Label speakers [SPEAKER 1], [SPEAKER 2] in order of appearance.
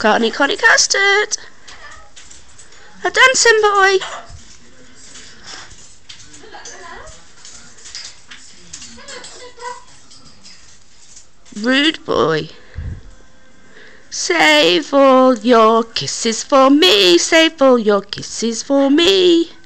[SPEAKER 1] Connie Custard. A dancing boy. Rude boy. Save all your kisses for me. Save all your kisses for me.